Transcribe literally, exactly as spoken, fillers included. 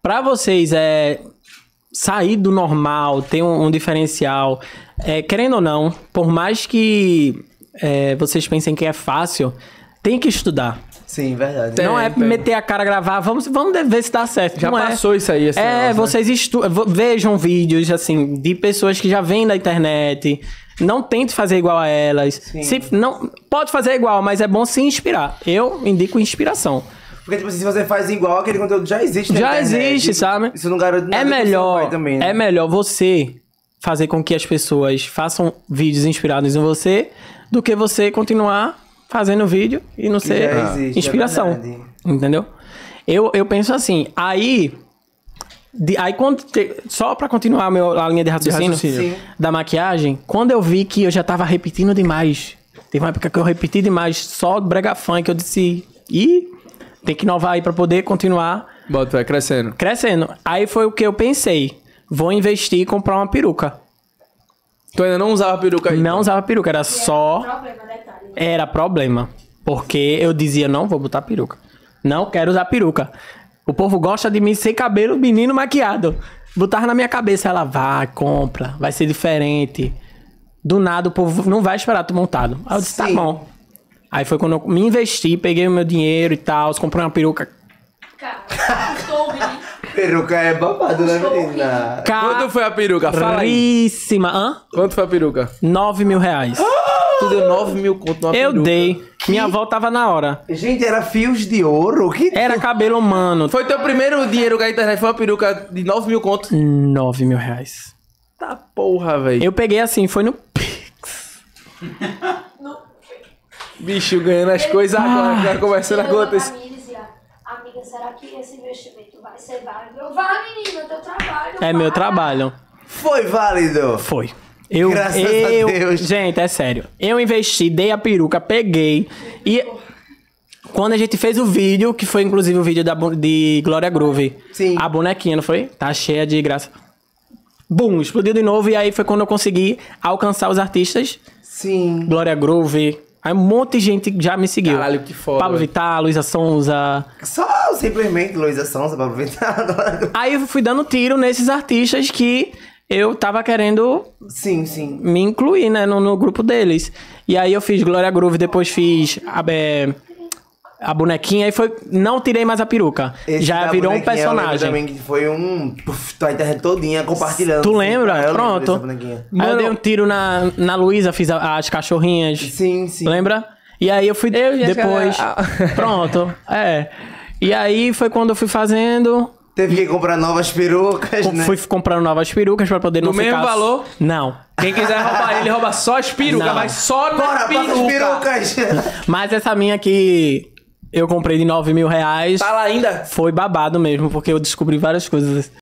pra vocês é sair do normal, ter um, um diferencial, é, querendo ou não, por mais que é, vocês pensem que é fácil, tem que estudar. Sim, verdade. Não Tem, é tem. meter a cara, gravar, vamos, vamos ver se dá certo. Já não passou é. isso aí, esse É, negócio, né? vocês estu... vejam vídeos, assim, de pessoas que já vêm da internet. Não tente fazer igual a elas. Se... Não... Pode fazer igual, mas é bom se inspirar. Eu indico inspiração. Porque, tipo assim, se você faz igual, aquele conteúdo já existe na Já internet. existe, sabe? Isso não garante nada É pro seu melhor, pai também, né? é melhor você fazer com que as pessoas façam vídeos inspirados em você do que você continuar fazendo vídeo e não ser já existe, inspiração. é verdade. Entendeu? Eu, eu penso assim, aí... De, aí quando... Te, só pra continuar meu, a linha de raciocínio, raciocínio. Sim. da maquiagem, quando eu vi que eu já tava repetindo demais, teve uma época que eu repeti demais só brega funk, eu disse, ih, tem que inovar aí pra poder continuar Bota, vai crescendo. crescendo. Aí foi o que eu pensei, vou investir e comprar uma peruca. Tu ainda não usava peruca aí? Não usava peruca, era só... Problema, detalhe. Era problema, porque eu dizia, não vou botar peruca. Não quero usar peruca. O povo gosta de mim sem cabelo, menino maquiado. Botava na minha cabeça, ela vai, compra, vai ser diferente. Do nada o povo não vai esperar tu montado. Aí eu disse, tá Sim. bom. Aí foi quando eu me investi, peguei o meu dinheiro e tal, comprei uma peruca. Cara, custou o menino. Peruca é babado, né, menina? Quanto foi a peruca? Fala aí. Caríssima. Hã? Quanto foi a peruca? Nove mil reais. Tu deu nove mil conto numa Eu peruca. dei. Minha avó tava na hora. Gente, era fios de ouro? Que... Era cabelo humano. Foi teu primeiro dinheiro com a internet, foi uma peruca de nove mil conto. Nove mil reais. Tá porra, velho. Eu peguei assim, foi no Pix. Bicho ganhando as coisas agora, já começando a Eu olhava acontecer. pra mim e dizia, amiga, será que esse investimento vai ser válido? Eu, vai, menina, teu trabalho. É vai." meu trabalho. Foi válido. Foi. Eu, Graças a eu, Deus. Gente, é sério. Eu investi, dei a peruca, peguei. E quando a gente fez o vídeo, que foi inclusive o vídeo da, bu- de Glória Groove. Sim. A bonequinha, não foi? Tá cheia de graça. Bum, explodiu de novo. E aí foi quando eu consegui alcançar os artistas. Sim. Glória Groove. Aí um monte de gente já me seguiu. Caralho, que foda, Pablo velho. Vittar, Luísa Sonza. Só simplesmente Luísa Sonza pra aproveitar agora. Aí eu fui dando tiro nesses artistas que eu tava querendo Sim, sim. me incluir, né, no, no grupo deles. E aí eu fiz Glória Groove, depois fiz a, é, a bonequinha, e foi... Não tirei mais a peruca. Esse Já da virou um bonequinha, eu lembro personagem. também que foi um... Puf, tua internet todinha compartilhando. Tu assim. lembra? Ah, eu lembro Pronto. dessa bonequinha. Aí eu dei um tiro na, na Luísa, fiz a- as cachorrinhas. Sim, sim. Lembra? E aí eu fui Eu e as depois... cara- Pronto, é. E aí foi quando eu fui fazendo... Teve que comprar novas perucas, né? Fui comprando novas perucas pra poder Do não mesmo ficar... valor? Não. Quem quiser roubar ele, rouba só as perucas, Não. vai só na Bora, passa as peruca. perucas! Mas essa minha que eu comprei de nove mil reais Tá lá ainda? foi babado mesmo, porque eu descobri várias coisas.